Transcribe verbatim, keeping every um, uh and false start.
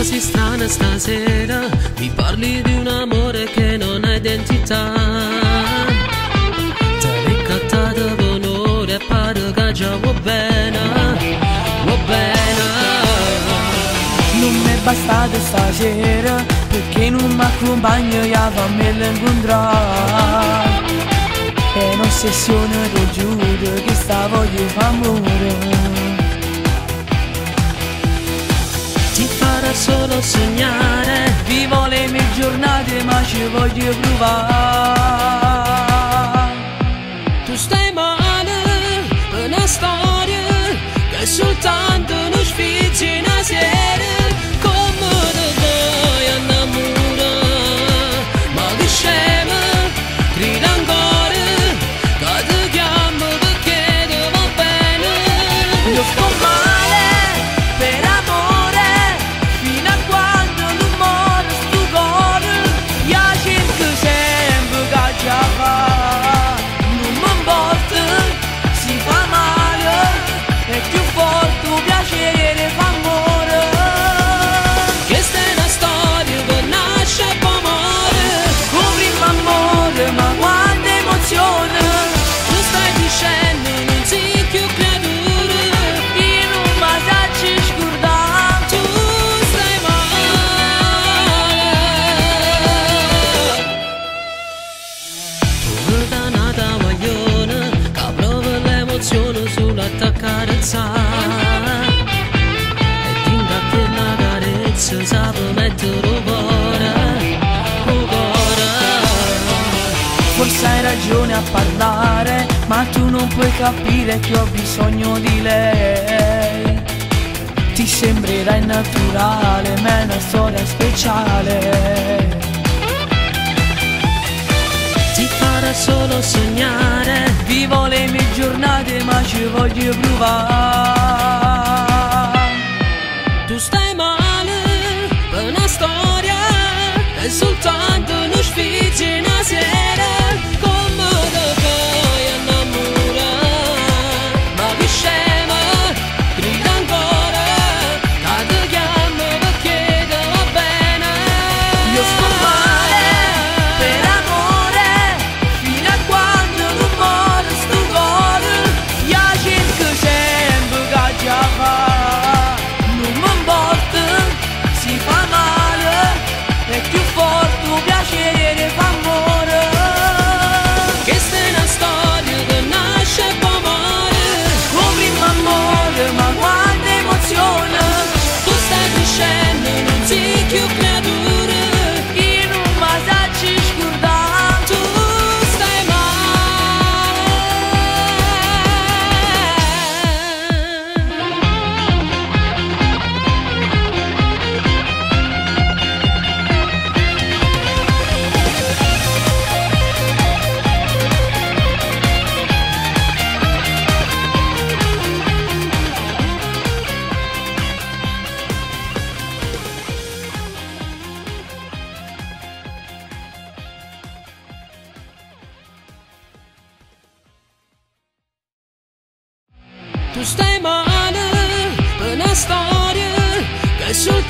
quasi strana stasera, mi parli di un amore che non ha identità. Te l'hai cattata d'onore e pare che già va bene, va bene. Non mi è bastato stasera, perché non mi accompagna io a me l'incontrare. È un'ossessione, ti giuro, che sta voglio amore. Ti farà solo sognare, Vivo le mie giornate ma ci voglio provare. tu stai male per una storia che soltanto non sfigge una sera. Come te vuoi innamorare, ma che scema, grida ancora che ti chiamo perché ti va bene. Io sto male per amore, fino a quando non muore sto cuore. Io cerco sempre che già fa, non mi importa, si fa male, è più forte il piacere fa amore. Questa è una storia che nasce per amore. Un primo amore, ma quanta emozione. Tu stai dicendo non sei più creatura, Io non mi sacci scordare. tu stai male. Tu vedi una guagliona che prova l'emozione sull'attaccare il sale, e tinga per la carezza sa per mettere il cuore, il cuore. Forse hai ragione a parlare, ma tu non puoi capire che ho bisogno di lei. Ti sembrerà innaturale, ma è una storia speciale. Ti farà solo sognare, Vivo le mie giornate ma ci voglio provare. tu stai male per una storia e soltanto non sfigge una sera. Come te puoi innamorare, ma che scema, grida ancora che ti chiamo perché ti va bene. Io sto male per amore, fino a quando non muore sto cuore. Io cerco sempre che già fa, non mi importa, si fa male, è più forte il piacere fa amore. Questa è una storia che nasce per amore. Un primo amore, ma quanta emozione. Tu stai dicendo non sei più creatura, Io non mi sacci scordare. tu stai male. Tu stai male per una storia che soltanto